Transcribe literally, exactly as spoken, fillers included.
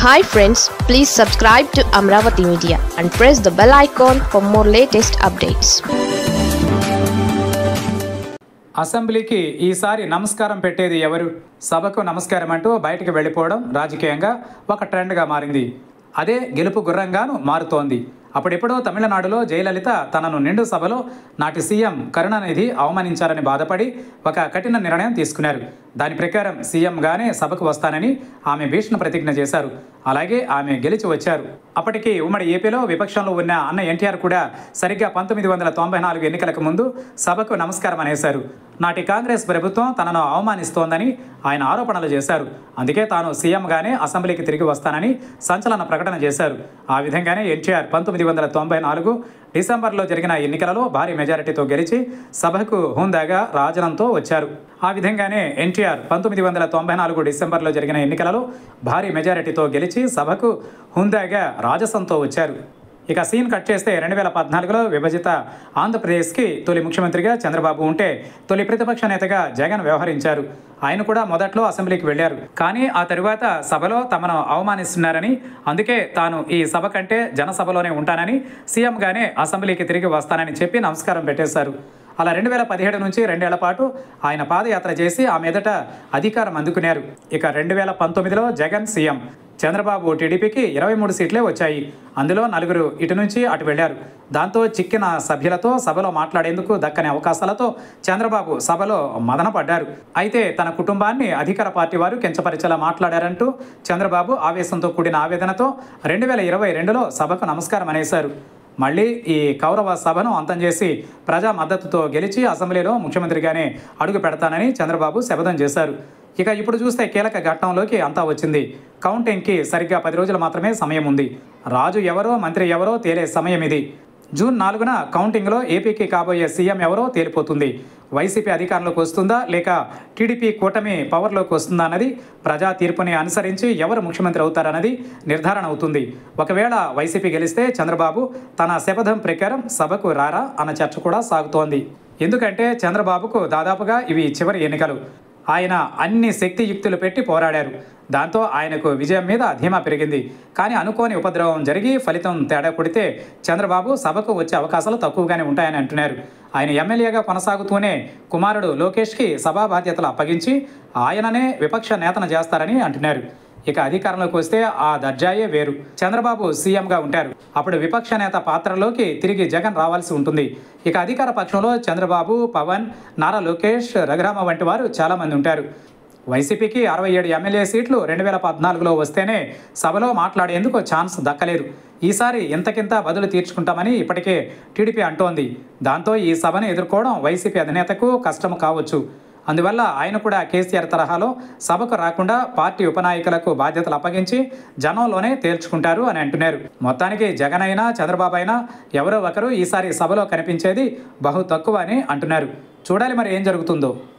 Hi friends, please subscribe to Amravati Media and press the bell icon for more latest updates. అసెంబ్లీకి ఈసారి నమస్కారం పెట్టేది ఎవరు? సభకు నమస్కారం అంటూ బయటికి వెళ్ళిపోవడం రాజకీయంగా ఒక ట్రెండ్గా మారింది. అదే గెలుపు గుర్రంగాను మారుతోంది. అప్పుడెప్పుడో తమిళనాడులో జయలలిత తనను నిండు సభలో నాటి సీఎం కరుణానిధి అవమానించారని బాధపడి ఒక కఠిన నిర్ణయం తీసుకున్నారు. దాని ప్రకారం సీఎంగానే సభకు వస్తానని ఆమె భీష్మ ప్రతిజ్ఞ చేశారు. అలాగే ఆమె గెలిచి వచ్చారు. అప్పటికి ఉమ్మడి ఏపీలో విపక్షంలో ఉన్న అన్న ఎన్టీఆర్ కూడా సరిగ్గా పంతొమ్మిది వందల తొంభై నాలుగు ఎన్నికలకు ముందు సభకు నమస్కారం అనేశారు. నాటి కాంగ్రెస్ ప్రభుత్వం తనను అవమానిస్తోందని ఆయన ఆరోపణలు చేశారు. అందుకే తాను సీఎంగానే అసెంబ్లీకి తిరిగి వస్తానని సంచలన ప్రకటన చేశారు. ఆ విధంగానే ఎన్టీఆర్ పంతొమ్మిది వందల తొంభై నాలుగు డిసెంబర్లో జరిగిన ఎన్నికలలో భారీ మెజారిటీతో గెలిచి సభకు హుందాగా రాజనంతో వచ్చారు. ఆ విధంగానే ఎన్టీఆర్ పంతొమ్మిది వందల తొంభై నాలుగు డిసెంబర్లో జరిగిన ఎన్నికలలో భారీ మెజారిటీతో గెలిచి సభకు హుందాగా రాజసంతో వచ్చారు. ఇక సీన్ కట్ చేస్తే రెండు వేల పద్నాలుగులో విభజిత ఆంధ్రప్రదేశ్కి తొలి ముఖ్యమంత్రిగా చంద్రబాబు ఉంటే తొలి ప్రతిపక్ష నేతగా జగన్ వ్యవహరించారు. ఆయన కూడా మొదట్లో అసెంబ్లీకి వెళ్లారు. కానీ ఆ తరువాత సభలో తమను అవమానిస్తున్నారని, అందుకే తాను ఈ సభ కంటే జనసభలోనే ఉంటానని సీఎంగానే అసెంబ్లీకి తిరిగి వస్తానని చెప్పి నమస్కారం పెట్టేశారు. అలా రెండు వేల పదిహేడు నుంచి రెండేళ్ల పాటు ఆయన పాదయాత్ర చేసి ఆ మీదట అధికారం అందుకున్నారు. ఇక రెండు వేల పంతొమ్మిదిలో జగన్ సీఎం, చంద్రబాబు టీడీపీకి ఇరవై మూడు సీట్లే వచ్చాయి. అందులో నలుగురు ఇటు నుంచి అటు వెళ్లారు. దాంతో చిక్కిన సభ్యులతో సభలో మాట్లాడేందుకు దక్కని అవకాశాలతో చంద్రబాబు సభలో మదనపడ్డారు. అయితే తన కుటుంబాన్ని అధికార పార్టీ వారు కించపరిచేలా మాట్లాడారంటూ చంద్రబాబు ఆవేశంతో కూడిన ఆవేదనతో రెండు వేల ఇరవై రెండులో సభకు నమస్కారం అనేశారు. మళ్ళీ ఈ కౌరవ సభను అంతం చేసి ప్రజా మద్దతుతో గెలిచి అసెంబ్లీలో ముఖ్యమంత్రిగానే అడుగు పెడతానని చంద్రబాబు శపథం చేశారు. ఇక ఇప్పుడు చూస్తే కీలక ఘట్టంలోకి అంతా వచ్చింది. కౌంటింగ్కి సరిగ్గా పది రోజులు మాత్రమే సమయం ఉంది. రాజు ఎవరో మంత్రి ఎవరో తేలే సమయం ఇది. జూన్ నాలుగున కౌంటింగ్లో ఏపీకి కాబోయే సీఎం ఎవరో తేలిపోతుంది. వైసీపీ అధికారంలోకి వస్తుందా లేక టీడీపీ కూటమి పవర్లోకి వస్తుందా అన్నది ప్రజా తీర్పుని అనుసరించి ఎవరు ముఖ్యమంత్రి అవుతారన్నది నిర్ధారణ అవుతుంది. ఒకవేళ వైసీపీ గెలిస్తే చంద్రబాబు తన శపథం ప్రకారం సభకు రారా అన్న చర్చ కూడా సాగుతోంది. ఎందుకంటే చంద్రబాబుకు దాదాపుగా ఇవి చివరి ఎన్నికలు. ఆయన అన్ని శక్తియుక్తులు పెట్టి పోరాడారు. దాంతో ఆయనకు విజయం మీద ధీమా పెరిగింది. కానీ అనుకోని ఉపద్రవం జరిగి ఫలితం తేడా కొడితే చంద్రబాబు సభకు వచ్చే అవకాశాలు తక్కువగానే ఉంటాయని అంటున్నారు. ఆయన ఎమ్మెల్యేగా కొనసాగుతూనే కుమారుడు లోకేష్కి సభా బాధ్యతలు అప్పగించి ఆయననే విపక్ష నేతను చేస్తారని అంటున్నారు. ఇక అధికారంలోకి వస్తే ఆ దర్జాయే వేరు. చంద్రబాబు సీఎంగా ఉంటారు. అప్పుడు విపక్ష నేత పాత్రలోకి తిరిగి జగన్ రావాల్సి ఉంటుంది. ఇక అధికార పక్షంలో చంద్రబాబు, పవన్, నారా లోకేష్, రఘురామ వంటి వారు చాలామంది ఉంటారు. వైసీపీకి అరవై ఏడు ఎమ్మెల్యే సీట్లు రెండు వేల పద్నాలుగులో వస్తేనే సభలో మాట్లాడేందుకు ఛాన్స్ దక్కలేదు. ఈసారి ఇంతకింత బదులు తీర్చుకుంటామని ఇప్పటికే టీడీపీ అంటోంది. దాంతో ఈ సభను ఎదుర్కోవడం వైసీపీ అధినేతకు కష్టం కావచ్చు. అందువల్ల ఆయన కూడా కేసీఆర్ తరహాలో సభకు రాకుండా పార్టీ ఉపనాయకులకు బాధ్యతలు అప్పగించి జనంలోనే తేల్చుకుంటారు అని అంటున్నారు. మొత్తానికి జగన్ అయినా చంద్రబాబు అయినా ఎవరో ఒకరు ఈసారి సభలో కనిపించేది బహు తక్కువ అని అంటున్నారు. చూడాలి మరి ఏం జరుగుతుందో.